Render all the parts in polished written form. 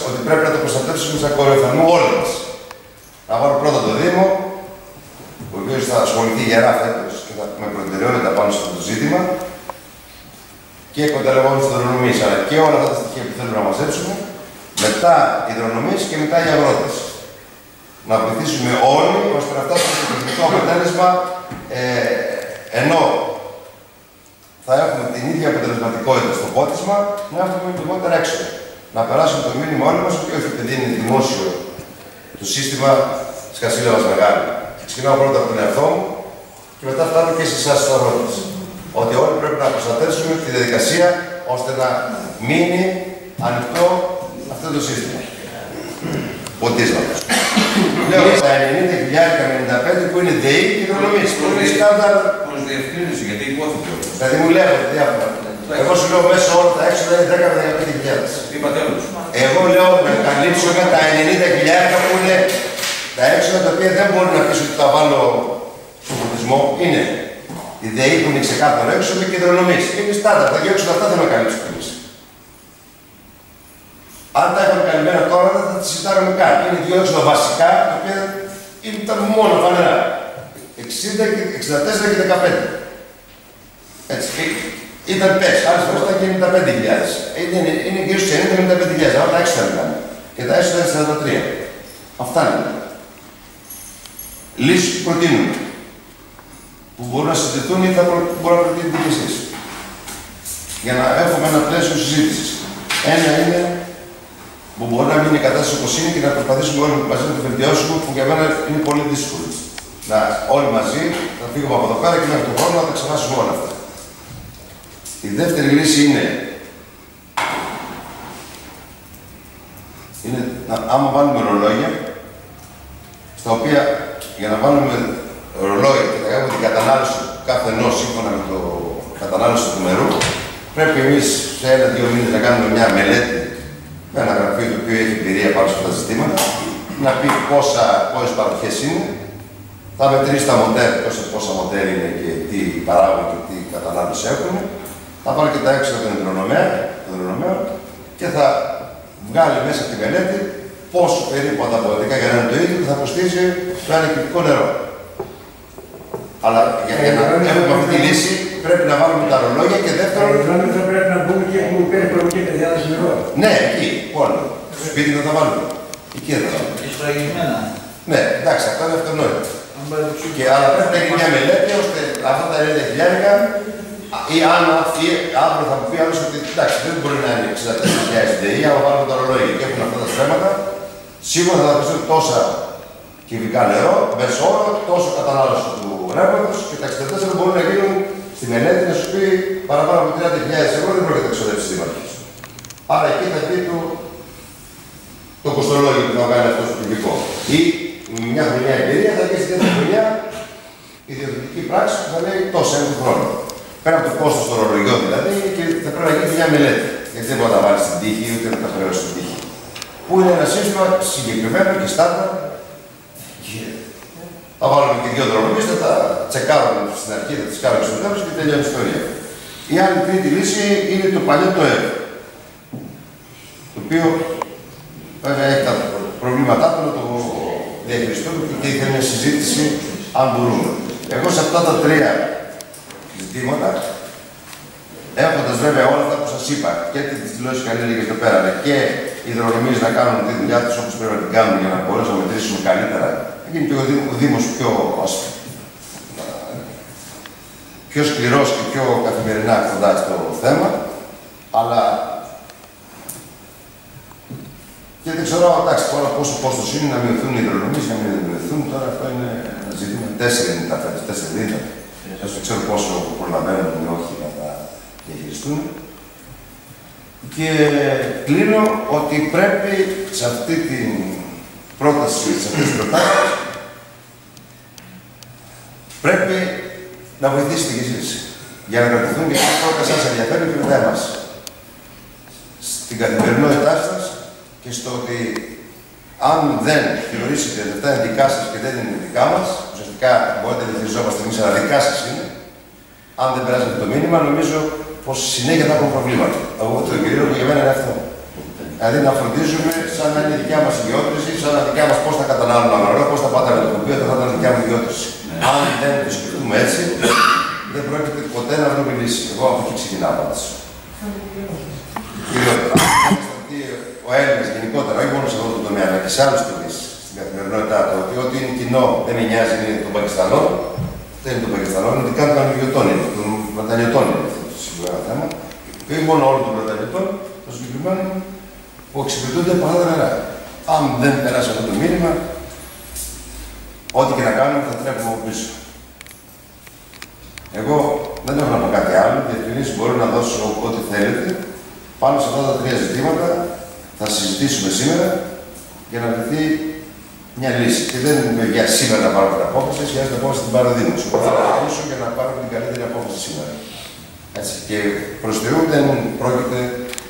ότι πρέπει να το προστατεύσουμε σαν κορυφανού όλοι μας. Να βάλω πρώτα το Δήμο, ο οποίος θα ασχοληθεί γερά φέτος και θα με προτεραιότητα πάνω στο ζήτημα, και κονταλευόμενοι στις υδρονομίες, αλλά και όλα αυτά τα στοιχεία που θέλουμε να μαζέψουμε, μετά οι υδρονομίες και μετά οι αγρότες. Να βοηθήσουμε όλοι ώστε να φτάσουμε στο τελικό αποτέλεσμα, ενώ θα έχουμε την ίδια αποτελεσματικότητα στο πότισμα, να έχουμε λιγότερα έξοδα. Να περάσουμε το μήνυμα όλοι μας ότι όχι, επειδή είναι δημόσιο το σύστημα της Κασίλαβας μεγάλη. Ξεκινάω πρώτα από τον εαυτό μου και μετά φτάνω και σε εσάς τους αγρότες. Ότι όλοι πρέπει να προστατεύσουμε τη διαδικασία ώστε να μείνει ανοιχτό αυτό το σύστημα. Ποτίσματος. Λέω στα 90.000 με 95 που είναι ΔΕΗ και υδρονομίες. Πολύ σκάνδαλ. Προς διευκρίνηση, γιατί υπόθηκε. Δηλαδή μου λέγονται διάφορα. Εγώ σου λέω μέσα όλα τα έξοδα είναι 10 με 15.000. Είπατε όλους. Εγώ λέω να καλύψουμε τα 90.000 που είναι τα έξοδα τα οποία δεν μπορεί να πεις ότι τα βάλω στον ποτισμό. Είναι η ΔΕΗ που είναι ξεκάθαρο έξοδο και οι υδρονομίες. Είναι στάνταρ. Τα δύο έξοδα αυτά δεν με καλύψουν εμείς. Αν τα είχαμε καλυμμένα τώρα, δεν θα τα συζητάγαμε καν. Είναι δύο έξοδα βασικά, τα οποία ήταν μόνο φανερά. 60, 64 και 15. Έτσι. Ήταν πες, άλλες φορές ήταν και 95.000. Είναι γύρω στους 90 με 95.000. Αλλά τα έξοδα ήταν. Και τα έξοδα είναι 43. Αυτά είναι. Λύσεις που προτείνουμε. Που μπορούν να συζητηθούν ή θα μπορούν να προτείνετε και εσείς. Για να έχουμε ένα πλαίσιο συζήτησης. Ένα είναι που μπορεί να μείνει η κατάσταση όπως είναι και να προσπαθήσουμε όλοι μαζί να το βελτιώσουμε, που για μένα είναι πολύ δύσκολο. Να όλοι μαζί να φύγουμε από εδώ πέρα και μέχρι τον χρόνο να τα ξεχάσουμε όλα αυτά. Η δεύτερη λύση είναι άμα βάλουμε ρολόγια, στα οποία για να βάλουμε ρολόγια και να κάνουμε την κατανάλωση του κάθε ενός σύμφωνα με το κατανάλωση του νερού, πρέπει εμείς σε 1-2 μήνες να κάνουμε μια μελέτη με ένα γραφείο το οποίο έχει εμπειρία πάνω σε αυτά τα ζητήματα, να πει πόσες παροχές είναι, θα μετρήσει τα μοντέρ, πόσα μοντέρ είναι και τι παράγουν και τι κατανάλωση έχουν, θα πάρει και τα έξοδα των υδρονομέων και θα βγάλει μέσα από τη μελέτη πόσο περίπου ανταποδοτικά για να είναι το ίδιο θα κοστίζει το ένα κυβικό νερό. Αλλά για να έχουμε αυτή τη λύση πρέπει να βάλουμε τα ρολόγια και δεύτερον. Θα πρέπει να μπούμε και που παίρνει παροχή διάθεση νερό. Ναι, εκεί, όλα. Στο σπίτι θα τα βάλουμε. Εκεί θα τα βάλουμε. Και σφραγισμένα. Ναι, εντάξει, αυτό είναι αυτονόητο. Αλλά πρέπει να γίνει μια μελέτη ώστε αυτά τα 90.000 ή αύριο θα μου πει άλλος ότι εντάξει, δεν μπορεί να είναι 64.000 ΔΕΗ, άμα βάλουμε τα ρολόγια και έχουν αυτά τα στρέμματα, σίγουρα θα πιστούν τόσα κυβικά νερό, μέσω όρο, τόσο κατανάλωση του ρεύματος και τα 64 μπορούν να γίνουν στη μελέτη να σου πει παραπάνω από 30.000 ευρώ δεν πρόκειται να εξοδέψει τη δήμαρχη. Άρα εκεί θα πει το κοστολόγιο που θα κάνει αυτό το κυβικό. Ή μια χρονιά εμπειρία θα γίνει στη δεύτερη χρονιά η ιδιωτική πράξη που θα λέει τόσα ένα χρόνο. Πέρα από το κόστος των ρολογιών δηλαδή, και θα πρέπει να γίνει μια μελέτη. Γιατί δεν μπορεί να τα βάλει στην τύχη ούτε να τα χρεώσει στην τύχη. Που είναι ένα σύστημα συγκεκριμένο και στάνταρ. Θα βάλουμε και δύο δρομονίες, θα τα τσεκάρουμε στην αρχή, θα τις κάνουμε στο τέλος και τελειώνει η ιστορία. Η άλλη τρίτη λύση είναι το παλιό το ΕΒ. Το οποίο βέβαια έχει τα προβλήματά του να το διαχειριστούμε και ήθελε μια συζήτηση αν μπορούμε. Εγώ σε αυτά τα τρία ζητήματα, έχοντας βέβαια όλα αυτά που σας είπα και τις δηλώσεις καλύτερες εδώ πέρα, αλλά και οι υδρονομίες να κάνουν τη δουλειά τους όπως πρέπει να την κάνουν για να μπορέσουμε να μετρήσουμε καλύτερα, θα γίνει και ο Δήμος πιο σκληρός και πιο καθημερινά κοντά στο θέμα, αλλά και δεν ξέρω, εντάξει, τώρα πόσο κόστος είναι να μειωθούν οι υδρονομίες, να μην μειωθούν, τώρα αυτό είναι ένα ζήτημα. 4 είναι τα φέτος, 4 δίτα. Δεν ξέρω πόσο προλαβαίνουν ή όχι να τα διαχειριστούν. Και κλείνω ότι πρέπει σε αυτή την πρόταση, σε αυτές τις προτάσεις, πρέπει να βοηθήσετε κι εσείς για να κρατηθούν και αυτά που σας ενδιαφέρουν και μετά εμάς. Στην καθημερινότητά σας και στο ότι αν δεν θεωρήσετε ότι αυτά είναι δικά σας και δεν είναι δικά μας, ουσιαστικά μπορείτε να διαχειριζόμαστε εμείς, αλλά δικά σας είναι, αν δεν περάσετε το μήνυμα, νομίζω πως συνέχεια θα έχουμε προβλήματα. Εγώ το κυρίω για μένα είναι αυτό. Δηλαδή να φροντίζουμε σαν να είναι δικιά μας ιδιότηση, σαν να δικιά μας πώς θα κατανάλωνε ένα νερό, πώς θα πατάμε το τοπίο, θα ήταν δικιά μου ιδιότηση. Αν δεν το σκεφτούμε έτσι, δεν πρόκειται ποτέ να βρούμε λύση. Εγώ από εκεί ξεκινάω πάντως. Ο Έλληνας γενικότερα, όχι μόνο σε αυτό το τομέα, αλλά και σε άλλους τομείς στην καθημερινότητά του, ότι ό,τι είναι κοινό δεν με νοιάζει, είναι των Πακιστανών, δεν είναι των Πακιστανών, είναι ότι κάνουν των Βρετανιωτών είναι αυτό το συγκεκριμένο θέμα. Και όχι μόνο όλων των Βρετανιωτών, το συγκεκριμένο που εξυπηρετούνται από άλλα νερά. Αν δεν περάσει αυτό το μήνυμα, ό,τι και να κάνουμε θα τρέχουμε από πίσω. Εγώ δεν έχω να πω κάτι άλλο, διευκρινήσεις μπορώ να δώσω ό,τι θέλετε. Πάνω σε αυτά τα τρία ζητήματα θα συζητήσουμε σήμερα για να βρεθεί μια λύση. Και δεν είναι για σήμερα να πάρουμε την απόφαση, χρειάζεται την απόφαση την παραδείγματος. Εγώ θα παραδείγματος για να πάρουμε την καλύτερη απόφαση σήμερα. Έτσι. Και προς Θεού δεν πρόκειται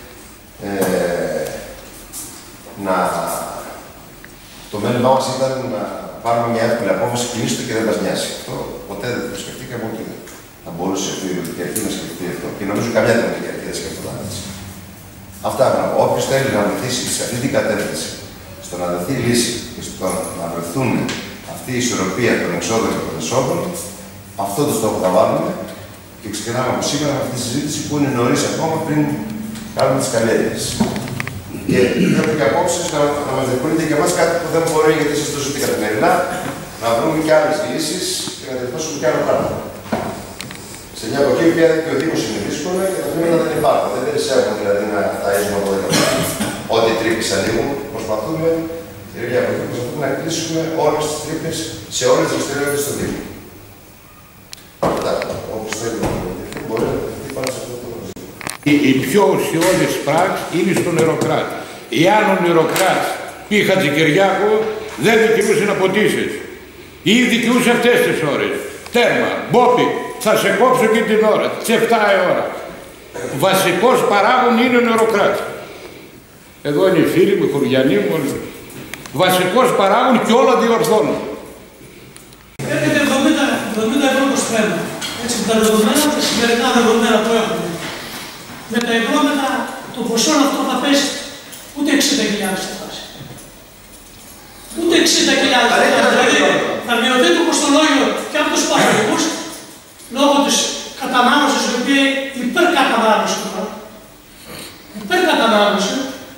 το μέλημά μας ήταν να πάρουμε μια εύκολη απόφαση, κλείστο και δεν μας νοιάσει. Αυτό ποτέ δεν το σκεφτήκαμε, ούτε θα μπορούσε η δημοτική αρχή να σκεφτεί αυτό. Και νομίζω καμιά δημοτική αρχή δεν σκεφτόταν έτσι. Αυτά έχω να πω. Όποιος θέλει να βοηθήσει σε αυτή την κατεύθυνση, στο να δοθεί λύση και στο να βρεθούν αυτή η ισορροπία των εξόδων και των εσόδων, αυτό το στόχο θα βάλουμε και ξεκινάμε από σήμερα με αυτή τη συζήτηση που είναι νωρίς ακόμα πριν κάνουμε τις καλλιέργειες. Και θέλω και απόψεις να μας διευκολύνετε και εμάς κάτι που δεν μπορεί, γιατί σας το ζητείτε καθημερινά, να βρούμε και άλλες λύσεις και να διορθώσουμε και άλλα πράγματα. Σε μια εποχή που και ο Δήμος είναι δύσκολο και τα χρήματα δεν υπάρχουν. Δεν περισσεύουμε δηλαδή να ταΐζουμε από 10 χρόνια. Ό,τι τρύπες ανοίγουν, προσπαθούμε σε μια εποχή να κλείσουμε όλες τις τρύπες σε όλες τις δραστηριότητες στο Δήμο. Αυτά. Όπως θέλει να μπορεί να δεχτεί πάνω σε αυτό το ζήτημα. Η πιο ουσιώδης πράξη είναι στο νεροκράτη. Εάν ο νεροκράτης πει Χατζικυριάκο δεν δικαιούσε να ποτίσεις ή δικαιούσε αυτές τις ώρες. Τέρμα, μπόπι, θα σε κόψω και την ώρα, τις 7 η ώρα. Βασικός παράγων είναι ο νεροκράτης. Εδώ είναι οι φίλοι μου, οι χωριανοί μου, όλοι. Βασικός παράγων και όλα διορθώνουν. Έρχεται 70 ευρώ το στρέμμα. Έτσι, τα δεδομένα, τα σημερινά δεδομένα που έχουμε. Με τα ευρώ, το ποσό αυτό θα πέσει ούτε 60.000 θα φτάσει. Ούτε 60.000 θα φτάσει. Δηλαδή, θα μειωθεί το κοστολόγιο και από τους παραγωγούς λόγω της κατανάλωσης, η οποία είναι υπερκατανάλωση τώρα. Υπερκατανάλωση.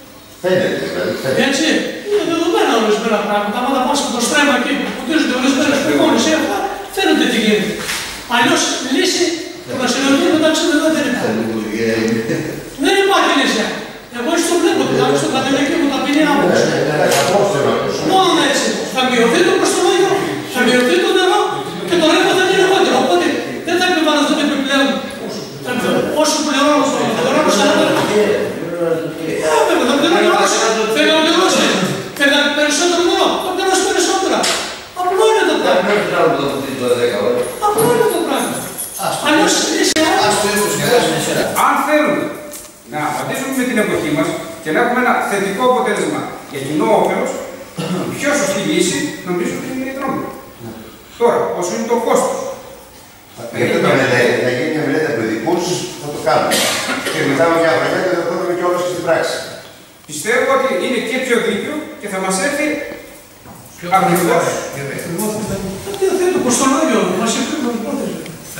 Έτσι, είναι δεδομένα ορισμένα πράγματα. Αν θα πας από το στρέμμα εκεί που ποτίζονται ορισμένες προπόνες ή αυτά, φαίνονται τι γίνεται. Αλλιώς λύση που να συνεργεί μεταξύ δεν υπάρχει. Δεν υπάρχει λύση. Εγώ έτσι το βλέπω, δηλαδή στο κατελεγείο μου ταπεινή άποψη. Μόνο έτσι. Θα μειωθεί το κοστολόγιο, θα μειωθεί το νερό και το ρεύμα θα γίνει λιγότερο. Οπότε δεν θα επιβάλλονται επιπλέον. Όσο πληρώνω, θα πληρώνω 40. Θα πληρώσει περισσότερο νερό, θα πληρώσει περισσότερα. Απλό είναι το πράγμα. Απλό είναι το πράγμα. Αλλιώς αν θέλουμε να απαντήσουμε με την εποχή μας και να έχουμε ένα θετικό αποτέλεσμα για κοινό όφελος, η πιο σωστή λύση νομίζω ότι είναι η δρόμη. Τώρα, όσο είναι το κόστος. Θα γίνει μια μελέτη από ειδικούς, θα το κάνουμε. Και μετά με μια χρονιά και θα το δούμε και όλος στην πράξη. Πιστεύω ότι είναι και πιο δίκαιο και θα μας έρθει ακριβώς. τι θα θέλει το κοστολόγιο, μας εκπλήρωνε την υπόθεση.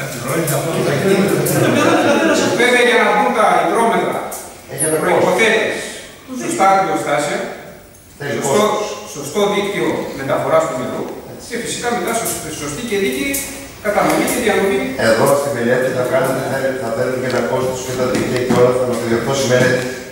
Βέβαια για να μπουν τα υδρόμετρα προϋποθέτεις σωστά πλειοστάσια, σωστό δίκτυο μεταφοράς του νερού και φυσικά μετά σωστή και δίκαιη κατανομή και διανομή. Εδώ στη μελέτη θα θέλετε και ένα κόστος και τα δίκτυα και όλα θα μας το διορθώσει η μελέτη.